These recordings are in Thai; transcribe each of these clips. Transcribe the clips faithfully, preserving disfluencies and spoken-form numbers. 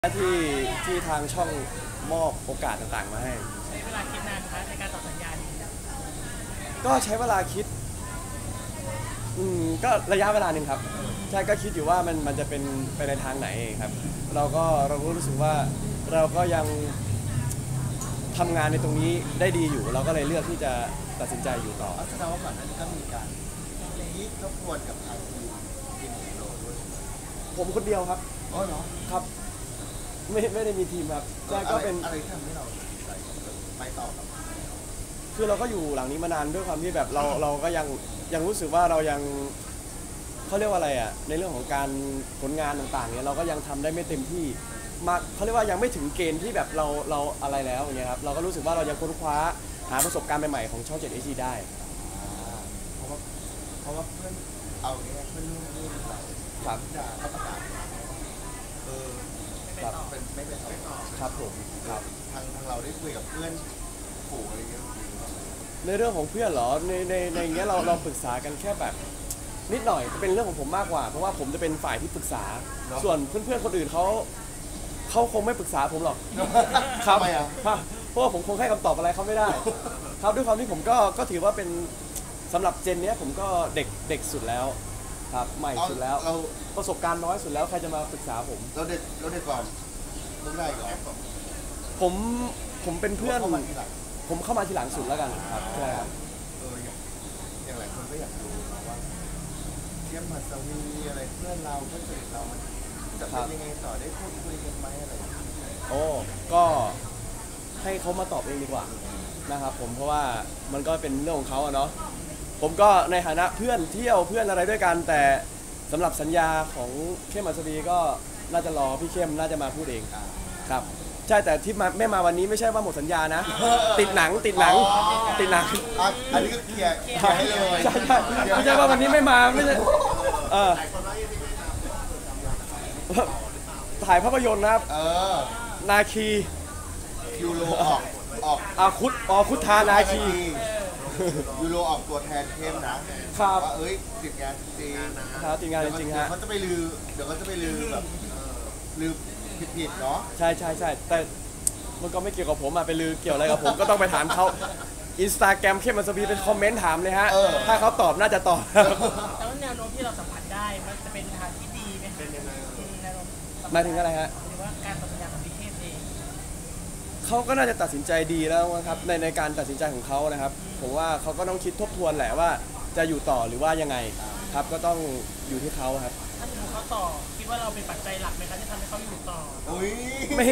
ที่ที่ทางช่องมอบโอกาสต่างๆมาให้ใช้เวลาคิดนานคะในการต่อสัญญาก็ใช้เวลาคิดอืมก็ระยะเวลาหนึ่งครับใช่ก็คิดอยู่ว่ามันมันจะเป็นไปในทางไหนครับเราก็เราก็รู้สึกว่าเราก็ยังทำงานในตรงนี้ได้ดีอยู่เราก็เลยเลือกที่จะตัดสินใจอยู่ต่อแสดงว่าก่อนหน้านี้ก็มีการคิดทบทวนกับทางทีมทีมของเราด้วยผมคนเดียวครับอ๋อเหรอครับไม่ไม่ได้มีทีมครับใช่ก็เป็นอะไรที่ทำให้เราไปต่อครับคือเราก็อยู่หลังนี้มานานด้วยความที่แบบเราเราก็ยังยังรู้สึกว่าเรายังเขาเรียกว่าอะไรอ่ะในเรื่องของการผลงานต่างๆเนี่ยเราก็ยังทำได้ไม่เต็มที่มากเขาเรียกว่ายังไม่ถึงเกณฑ์ที่แบบเราเราอะไรแล้วอย่างเงี้ยครับเราก็รู้สึกว่าเรายังค้นคว้าหาประสบการณ์ใหม่ๆของช่องเจ็ด เอช ดี ได้เพราะว่าเพราะว่าเพื่อนเอาเนี้ยเพื่อนรุ่นรุ่นเราครับจะเขาประกาศเออครับเป็นไม่เป็นต่อครับผมครับทางทางเราได้คุยกับเพื่อนฝูงอะไรเงี้ยในเรื่องของเพื่อนเหรอในในในเงี้ยเราเราปรึกษากันแค่แบบนิดหน่อยเป็นเรื่องของผมมากกว่าเพราะว่าผมจะเป็นฝ่ายที่ปรึกษาส่วนเพื่อนๆคนอื่นเขาเขาคงไม่ปรึกษาผมหรอกครับเพราะว่าผมคงให้คำตอบอะไรเขาไม่ได้ครับด้วยความที่ผมก็ก็ถือว่าเป็นสำหรับเจนนี้ผมก็เด็กเด็กสุดแล้วครับใหม่สุดแล้วประสบการณ์น้อยสุดแล้วใครจะมาปรึกษาผมเราเด็กเราเด็กก่อนต้องได้ก่อนผมผมเป็นเพื่อนผมเข้ามาทีหลังสุดแล้วกันครับใช่ครับเอออย่างหลายคนก็อยากรู้ว่าเทียมมาสวีอะไรเพื่อนเราเพื่อนสนิทเรามันจะเป็นยังไงต่อได้พูดคุยกันไหมอะไรโอ้ก็ให้เขามาตอบเองดีกว่านะครับผมเพราะว่ามันก็เป็นเรื่องของเขาอะเนาะผมก็ในฐานะเพื่อนเที่ยวเพื่อนอะไรด้วยกันแต่สำหรับสัญญาของเข้มอัศวีก็น่าจะรอพี่เข้มน่าจะมาพูดเองครับใช่แต่ที่มาไม่มาวันนี้ไม่ใช่ว่าหมดสัญญานะติดหนังติดหนังติดหนังอันนี้ก็เคลียร์ให้เลยใช่ใช่ไม่ใช่ว่าวันนี้ไม่มาไม่ใช่เออถ่ายภาพยนตร์นะครับนาคียูโรออกออกอาคุดออคุดทานาคียูโรออกตัวแทนเข้มนะครับว่าเอ้ยติดงานจริงครับติดงานจริงฮะเขาจะไปลือเดี๋ยวเขาจะไปลือแบบลือผิดๆเนาะใช่ใช่ใช่แต่มันก็ไม่เกี่ยวกับผมอะไปลือเกี่ยวอะไรกับผมก็ต้องไปถามเขาอินสตาแกรมเข้มอัศวีเป็นคอมเมนต์ถามเลยฮะถ้าเขาตอบน่าจะตอบแต่ว่าแนวโน้มที่เราสัมผัสได้มันจะเป็นทางที่ดีไหมเป็นยังไงหมายถึงอะไรฮะหรือว่าการตัดสินใจของพี่เข้มเองเขาก็น่าจะตัดสินใจดีแล้วนะครับในในการตัดสินใจของเขานะครับผมว่าเขาก็ต้องคิดทบทวนแหละว่าจะอยู่ต่อหรือว่ายังไงครับก็ต้องอยู่ที่เขาครับถ้าสมมติเขาต่อคิดว่าเราเป็นปัจจัยหลักไหมคะที่ทำให้เขาอยู่ต่ออุ้ยไม่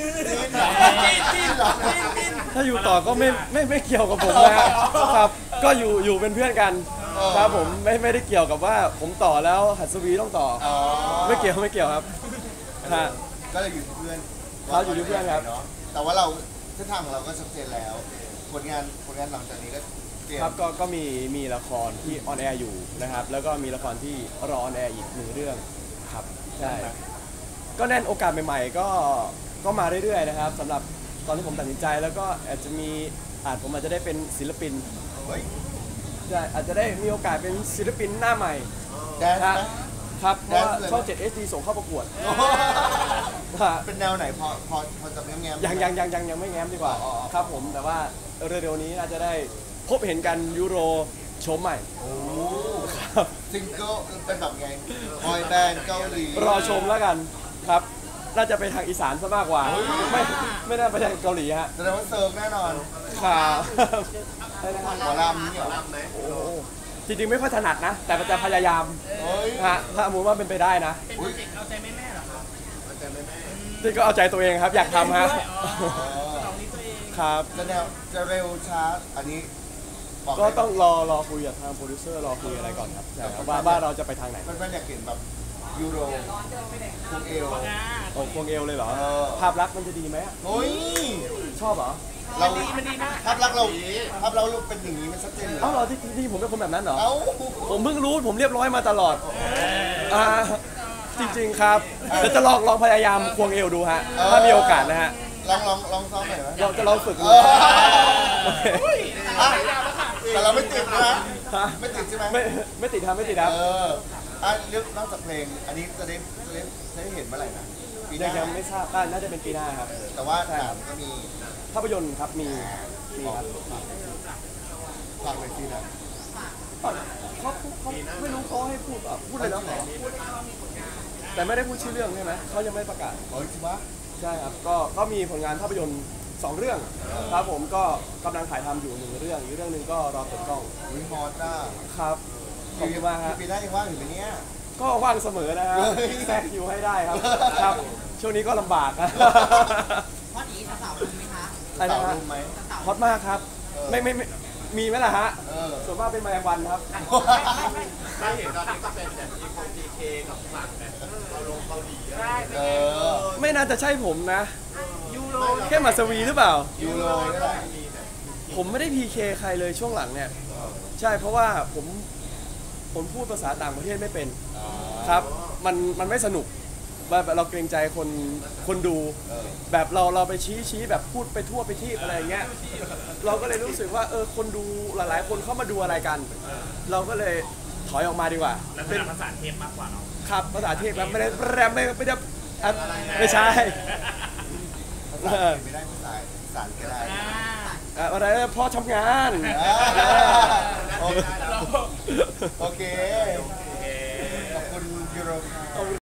ถ้าอยู่ต่อก็ไม่ไม่ไม่เกี่ยวกับผมนะครับก็อยู่อยู่เป็นเพื่อนกันครับผมไม่ไม่ได้เกี่ยวกับว่าผมต่อแล้วหัสวีต้องต่อไม่เกี่ยวไม่เกี่ยวครับก็เลยอยู่ที่เพื่อนเขาอยู่ที่เพื่อนครับแต่ว่าเราเส้นทางของเราก็ชัดเจนแล้วผลงานผลงานหลังจากนี้ก็ครับก็ก็มีมีละครที่ออนแอร์อยู่นะครับแล้วก็มีละครที่รอออนแอร์อีกหนึ่งเรื่องครับใช่ก็แน่นโอกาสใหม่ๆก็ก็มาเรื่อยๆนะครับสำหรับตอนที่ผมตัดสินใจแล้วก็อาจจะมีอาจผมอาจจะได้เป็นศิลปินใช่อาจจะได้มีโอกาสเป็นศิลปินหน้าใหม่ครับเพราะว่าช่องเจ็ด เอช ดี ส่งเข้าประกวดเป็นแนวไหนพอพอพอจะแง้มๆยังยังยังยังยังไม่แง้มดีกว่าครับผมแต่ว่าเร็วๆนี้น่าจะได้พบเห็นกันยูโรโฉมใหม่โอ้ครับซิงเกิลเป็นแบบไงบอยแบนด์เกาหลีรอชมแล้วกันครับน่าจะไปทางอีสานซะมากกว่าไม่ไม่น่าไปทางเกาหลีฮะแสดงว่าเซิร์ฟแน่นอนครับหมอลำนี่เหรอโอ้จริงๆไม่ค่อยถนัดนะแต่จะพยายามฮะถ้าสมมติว่าเป็นไปได้นะเป็นเด็กเอาใจแม่แม่เหรอครับเอาใจแม่แม่ที่ก็เอาใจตัวเองครับอยากทำฮะครับจะแนวจะเร็วช้าอันนี้ก็ต้องรอรอคุยกับทางโปรดิวเซอร์รอคุยอะไรก่อนครับใช่ครับว่าว่าเราจะไปทางไหนเพื่อนๆอยากเห็นแบบยูโรพวงเอวโอ้พวงเอวเลยเหรอภาพลักษณ์มันจะดีไหมโอ้ยชอบเหรอเราดีมันดีมากภาพลักษณ์เราภาพเราเป็นอย่างนี้มันชัดเจนเลยเอ้าเราที่ที่ผมเป็นคนแบบนั้นเหรอผมเพิ่งรู้ผมเรียบร้อยมาตลอดอ่าจริงๆครับเดี๋ยวจะลองลองพยายามควงเอวดูฮะถ้ามีโอกาสนะฮะลองลองลองซ้อมหน่อยไหมเราจะลองฝึกดูแต่เราไม่ติดนะไม่ติดใช่ไหมไม่ไม่ติดครับไม่ติดครับเอออ่ะเรื่องนอกจากเพลงอันนี้จะได้จะได้จะได้เห็นเมื่อไหร่นะปีหยัน้างยังไม่ทราบน่าจะเป็นปีหน้าครับแต่ว่าหนังก็มีภาพยนตร์ครับมีมีครับฝากเลยซีหนังเขาเขาเขาไม่รู้เขาให้พูดอ่ะพูดเลยแล้วเหรอแต่ไม่ได้พูดชื่อเรื่องใช่ไหมเขายังไม่ประกาศเฮ้ยจริงปะใช่ครับก็ก็มีผลงานภาพยนตร์สองเรื่องครับผมก็กำลังถ่ายทำอยู่หนึ่งเรื่องอีกเรื่องหนึ่งก็รอเปิดกล้องวิมอสอ่ะครับขอบคุณมากฮะปีหน้ายังว่างอยู่ไหมเนี่ยก็ว่างเสมอนะฮะเฮ้ยแทรกคิวให้ได้ครับครับช่วงนี้ก็ลำบากนะเพราะนี้สาวๆรู้ไหมคะอะไรนะสาวฮะรู้ไหมฮอตมากครับเออไม่ไม่ไม่มีไหมล่ะฮะเออส่วนมากเป็นแมลงวันครับถ้าเห็นตอนนี้ก็เป็นแบบมีคน พี เค กับหมักแบบเราลงเกาหลีอะได้เออไม่น่าจะใช่ผมนะยูโรแค่มาสวีหรือเปล่ายูโรก็ได้ผมไม่ได้ พี เค ใครเลยช่วงหลังเนี่ย ใช่เพราะว่าผมผมพูดภาษาต่างประเทศไม่เป็นครับมันมันไม่สนุกแบบเราเกรงใจคนคนดูเออแบบเราเราไปชี้ชี้แบบพูดไปทั่วไปที่อะไรอย่างเงี้ยเราก็เลยรู้สึกว่าเออคนดูหลายๆ คนเข้ามาดูอะไรกัน เราก็เลยถอยออกมาดีกว่าแล้วเป็นภาษาเทพมากกว่าเนาะครับภาษาเทพครับไม่ได้แรมไม่ไม่ได้อ่ะไม่ใช่ภาษาอังกฤษไม่ได้ภาษาอีสานก็ได้อ่าอ่ะอะไรพ่อทำงานอ่าโอเคเราโอเค ขอบคุณยูโรค่ะ